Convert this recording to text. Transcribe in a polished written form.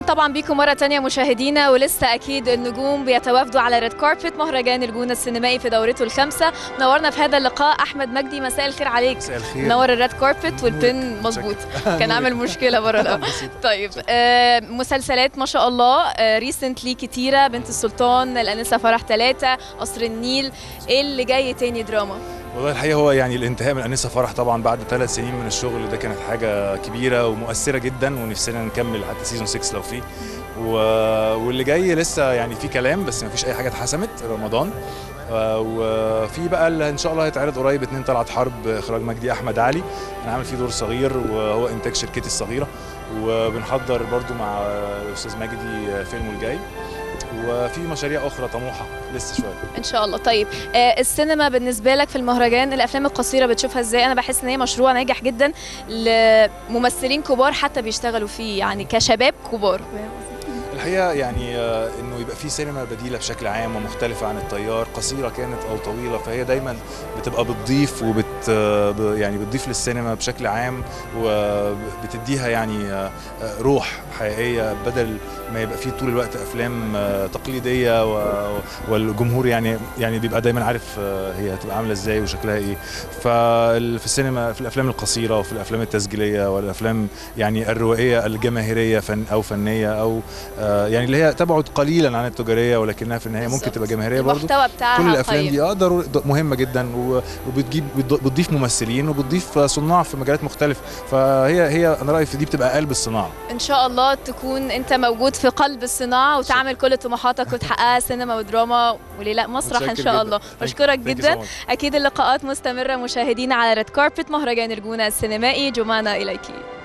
طبعا بيكم مرة تانية مشاهدينا، ولسه أكيد النجوم بيتوافدوا على ريد كاربت مهرجان الجونة السينمائي في دورته الخامسة. نورنا في هذا اللقاء أحمد مجدي، مساء الخير عليك. مساء الخير. نور الريد كاربت والبن مظبوط كان عامل مشكلة بره الأول. طيب مسلسلات ما شاء الله ريسنتلي كتيرة، بنت السلطان، الأنسة فرح 3، قصر النيل، إيه اللي جاي تاني دراما؟ والله الحقيقه هو يعني الانتهاء من الأنسة فرح طبعا بعد 3 سنين من الشغل ده كانت حاجه كبيره ومؤثره جدا، ونفسنا نكمل حتى سيزون 6 لو فيه. واللي جاي لسه يعني في كلام بس ما فيش اي حاجه اتحسمت. رمضان وفي بقى اللي ان شاء الله هيتعرض قريب 2 طلعت حرب، اخراج مجدي احمد علي، انا عامل فيه دور صغير وهو انتاج شركتي الصغيره، وبنحضر برضو مع الاستاذ مجدي فيلمه الجاي، وفي مشاريع اخرى طموحه لسه شويه ان شاء الله. طيب السينما بالنسبه لك في المهرجان، الافلام القصيره بتشوفها ازاي؟ انا بحس ان هي مشروع ناجح جدا لممثلين كبار حتى بيشتغلوا فيه، يعني كشباب كبار. الحقيقه يعني انه يبقى في سينما بديله بشكل عام ومختلفه عن التيار، قصيره كانت او طويله، فهي دايما بتبقى بتضيف يعني بتضيف للسينما بشكل عام، وبتديها يعني روح حقيقيه، بدل ما يبقى في طول الوقت افلام تقليديه والجمهور يعني بيبقى دايما عارف هي هتبقى عامله ازاي وشكلها ايه. ففي السينما، في الافلام القصيره وفي الافلام التسجيليه والافلام يعني الروائيه الجماهيريه او فنيه او يعني اللي هي تبعد قليلا عن التجاريه ولكنها في النهايه ممكن تبقى جماهيريه برضه. المحتوى بتاعها كل الافلام طيب. دي مهمه جدا، بتضيف ممثلين وبتضيف صناع في مجالات مختلفه، فهي انا رايي في دي بتبقى قلب الصناعه. ان شاء الله تكون انت موجود في قلب الصناعه وتعمل كل طموحاتك وتحققها سينما ودراما وليه لا مسرح ان شاء الله. بشكرك جدا. اكيد اللقاءات مستمره مشاهدينا على ريد كاربت مهرجان الجونه السينمائي. جمعنا اليك.